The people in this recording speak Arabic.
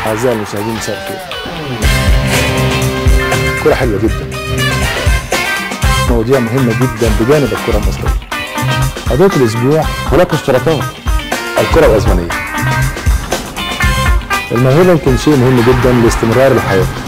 أعزائي المشاهدين مساء الخير. كرة حلوة جدا، مواضيع مهمة جدا بجانب الكرة المصرية. قضية الأسبوع هناك اشتراطات الكرة الأسبانية. الموهبة يمكن شيء مهم جدا لاستمرار الحياة.